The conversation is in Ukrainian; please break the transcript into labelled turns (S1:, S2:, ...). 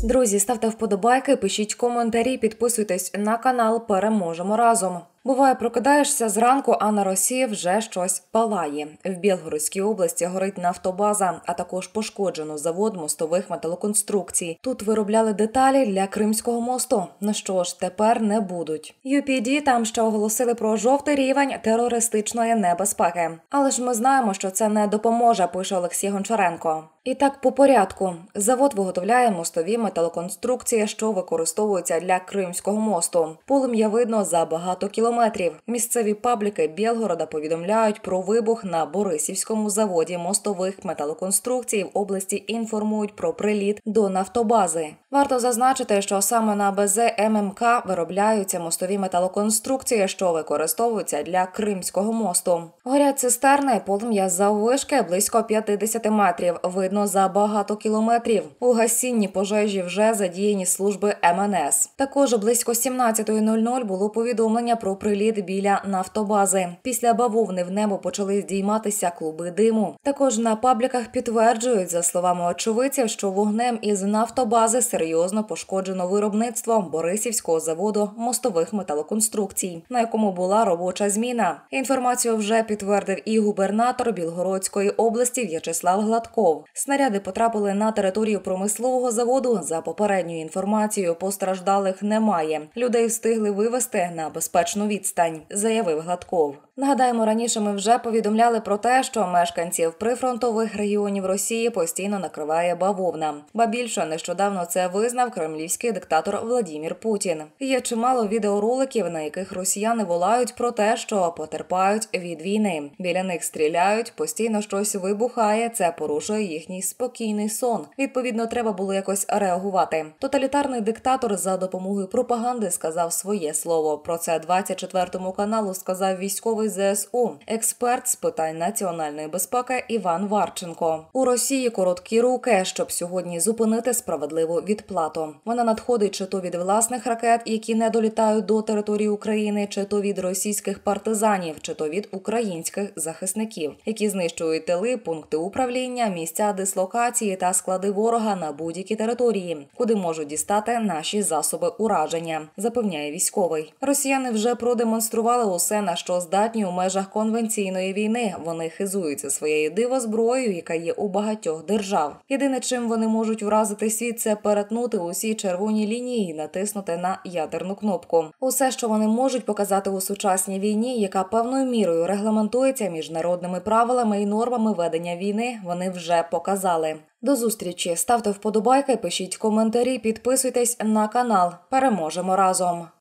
S1: Друзі, ставте вподобайки, пишіть коментарі, підписуйтесь на канал «Переможемо разом». Буває, прокидаєшся зранку, а на Росії вже щось палає. В Білгородській області горить нафтобаза, а також пошкоджено завод мостових металоконструкцій. Тут виробляли деталі для Кримського мосту. Ну що ж, тепер не будуть. ЮПІД там ще оголосили про жовтий рівень терористичної небезпеки. Але ж ми знаємо, що це не допоможе, пише Олексій Гончаренко. І так по порядку. Завод виготовляє мостові металоконструкції, що використовуються для Кримського мосту. Полум'я видно за багато кілометрів. Місцеві пабліки Білгорода повідомляють про вибух на Борисівському заводі мостових металоконструкцій. В області інформують про приліт до нафтобази. Варто зазначити, що саме на БЗ ММК виробляються мостові металоконструкції, що використовуються для Кримського мосту. Горять цистерни, полум'я заввишки близько 50 метрів. Видно за багато кілометрів. У гасінні пожежі вже задіяні служби МНС. Також близько 17:00 було повідомлення про приліт біля нафтобази. Після бавовни в небо почали здійматися клуби диму. Також на пабліках підтверджують, за словами очевидців, що вогнем із нафтобази серйозно пошкоджено виробництво Борисівського заводу мостових металоконструкцій, на якому була робоча зміна. Інформацію вже підтвердив і губернатор Білгородської області В'ячеслав Гладков. Снаряди потрапили на територію промислового заводу. За попередньою інформацією, постраждалих немає. Людей встигли вивезти на безпечну відстань, заявив Гладков. Нагадаємо, раніше ми вже повідомляли про те, що мешканців прифронтових регіонів Росії постійно накриває бавовна. Ба більше, нещодавно це визнав кремлівський диктатор Владімір Путін. Є чимало відеороликів, на яких росіяни волають про те, що потерпають від війни. Біля них стріляють, постійно щось вибухає, це порушує їхній спокійний сон. Відповідно, треба було якось реагувати. Тоталітарний диктатор за допомогою пропаганди сказав своє слово. Про це 24 каналу сказав військовий ЗСУ, експерт з питань національної безпеки Іван Варченко. У Росії короткі руки, щоб сьогодні зупинити справедливу відплату. Вона надходить чи то від власних ракет, які не долітають до території України, чи то від російських партизанів, чи то від українських захисників, які знищують тили, пункти управління, місця дислокації та склади ворога на будь-якій території, куди можуть дістати наші засоби ураження, запевняє військовий. Росіяни вже продемонстрували усе, на що здатні у межах конвенційної війни. Вони хизуються своєю дивозброєю, яка є у багатьох держав. Єдине, чим вони можуть вразити світ, це перетнути усі червоні лінії і натиснути на ядерну кнопку. Усе, що вони можуть показати у сучасній війні, яка певною мірою регламентується міжнародними правилами і нормами ведення війни, вони вже показали. До зустрічі. Ставте вподобайки, пишіть коментарі, підписуйтесь на канал. Переможемо разом!